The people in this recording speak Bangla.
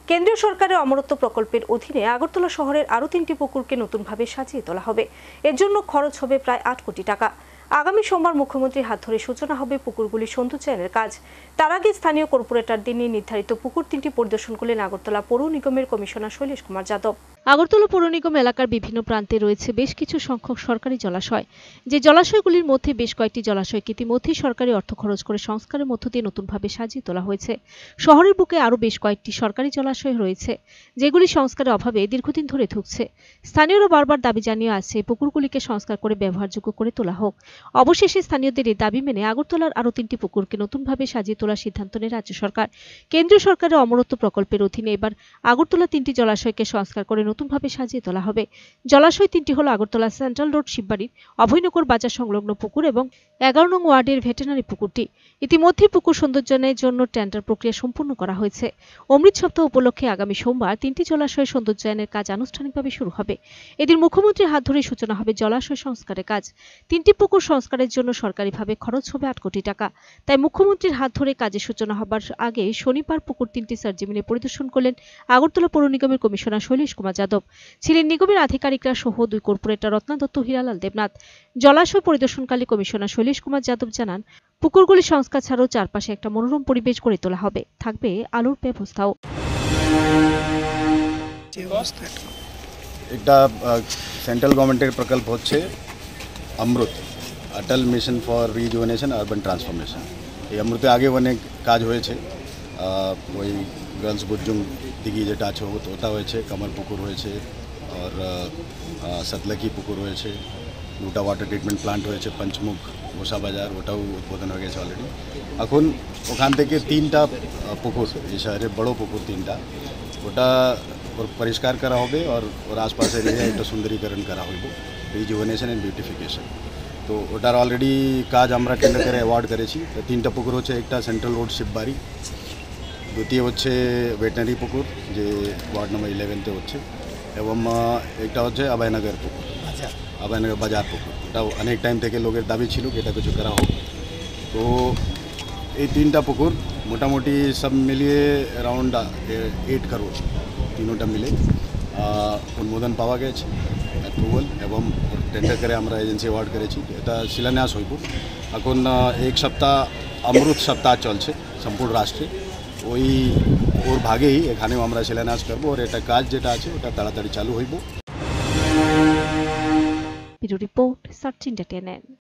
কেন্দ্রীয় সরকারের অমরত্ব প্রকল্পের অধীনে আগরতলা শহরের আরও 3টি পুকুরকে নতুনভাবে সাজিয়ে তোলা হবে। এর জন্য খরচ হবে প্রায় 8 কোটি টাকা। আগামী সোমবার মুখ্যমন্ত্রীর হাত ধরে সূচনা হবে পুকুরগুলির সৌন্দর্যায়নের কাজ। তার আগে স্থানীয় কর্পোরেটরদের নিয়ে নির্ধারিত পুকুর 3টি পরিদর্শন করলেন আগরতলা পৌর নিগমের কমিশনার শৈলেশ কুমার যাদব। আগরতলা পৌর নিগম এলাকার বিভিন্ন প্রান্তে রয়েছে বেশ কিছু সংখ্যক সরকারি জলাশয়। যে জলাশয়গুলির মধ্যে বেশ কয়েকটি জলাশয়কে ইতিমধ্যেই সরকারি অর্থ খরচ করে সংস্কারের মধ্য দিয়ে নতুনভাবে সাজিয়ে তোলা হয়েছে। শহরের বুকে আরও বেশ কয়েকটি সরকারি জলাশয় রয়েছে, যেগুলি সংস্কারের অভাবে দীর্ঘদিন ধরে ধুঁকছে। স্থানীয়রা বারবার দাবি জানিয়ে আসছে পুকুরগুলিকে সংস্কার করে ব্যবহারযোগ্য করে তোলা হোক। অবশেষে স্থানীয়দের এই দাবি মেনে আগরতলার আরও 3টি পুকুরকে নতুনভাবে সাজিয়ে তোলার সিদ্ধান্ত নেয় রাজ্য সরকার। কেন্দ্রীয় সরকারের অমরত্ব প্রকল্পের অধীনে এবার আগরতলা 3টি জলাশয়কে সংস্কার করে নতুনভাবে সাজিয়ে তোলা হবে। জলাশয় 3টি হল আগরতলা সেন্ট্রাল রোড শিববাড়ির অভয়নগর বাজার সংলগ্ন পুকুর এবং 11 নং ওয়ার্ডের ভেটেনারি পুকুরটি। ইতিমধ্যে পুকুর সৌন্দর্যায়নের জন্য টেন্ডার প্রক্রিয়া সম্পূর্ণ করা হয়েছে। অমৃত সপ্তাহ উপলক্ষে আগামী সোমবার 3টি জলাশয়ের সৌন্দর্যায়নের কাজ আনুষ্ঠানিকভাবে শুরু হবে। এদিন মুখ্যমন্ত্রীর হাত ধরে সূচনা হবে জলাশয় সংস্কারের কাজ। 3টি পুকুর সংস্কারের জন্য সরকারিভাবে খরচ হবে 8 কোটি টাকা। তাই মুখ্যমন্ত্রীর হাত ধরে কাজের সূচনা হবার আগে শনিবার পুকুর 3টি সরজমিনে পরিদর্শন করলেন আগরতলা পৌর নিগমের কমিশনার শৈলেশ কুমার যাদব। ছিলেন নিগমের আধিকারিকরা সহ 2 কর্পোরেটর রত্না দত্ত, হীরালাল দেবনাথ। জলাশয় পরিদর্শনকালে কমিশনার শৈলেশ কুমার যাদব জানান, পুকুরগুলি সংস্কার ছাড়াও চারপাশে একটা মনোরম পরিবেশ গড়ে তোলা হবে। থাকবে আলোর ব্যবস্থাও। একটা সেন্ট্রাল গভর্নমেন্টের প্রকল্প হচ্ছে Amrut, Atal mission for rejuvenation urban transformation. এই অমৃতে আগে অনেক কাজ হয়েছে। ওই গার্লস বুর্জুং দিঘি যেটা আছে ওটা হয়েছে, কামার পুকুর হয়েছে, আর সতলকি পুকুর হয়েছে, দুটা ওয়াটার ট্রিটমেন্ট প্লান্ট হয়েছে, পঞ্চমুখ গোসা বাজার ওটাও উদ্বোধন হয়ে গেছে অলরেডি। এখন ওখান থেকে 3টা পুকুর, এই শহরে বড় পুকুর 3টা, ওটা পরিষ্কার করা হবে আর ওর আশপাশের এরিয়া একটা সুন্দরীকরণ করা হইব, রিজুভেনেশন অ্যান্ড বিউটিফিকেশন। তো ওটার অলরেডি কাজ আমরা টেন্ডার করে অ্যাওয়ার্ড করেছি। 3টা পুকুর হচ্ছে, একটা সেন্ট্রাল রোড শিববাড়ি, দ্বিতীয় হচ্ছে ভেটেনারি পুকুর যে ওয়ার্ড নম্বর 11-তে হচ্ছে, এবং একটা হচ্ছে অভয়নগর পুকুর, অভয়নগর বাজার পুকুর। ওটাও অনেক টাইম থেকে লোকের দাবি ছিল কি এটা কিছু করা হোক। তো এই 3টা পুকুর মোটামুটি সব মিলিয়ে অ্যারাউন্ড 8 করোড় তিনোটা মিলে অনুমোদন পাওয়া গেছে, অ্যাপ্রুভাল, এবং টেন্ডার করে আমরা এজেন্সি অ্যাওয়ার্ড করেছি। এটা শিলান্যাস হইব। এখন 1 সপ্তাহ অমৃত সপ্তাহ চলছে সম্পূর্ণ রাষ্ট্রে, ওই ওর ভাগেই এখানেও আমরা শিলান্যাস করবো। আর এটা কাজ যেটা আছে ওটা তাড়াতাড়ি চালু হইব। Report search India.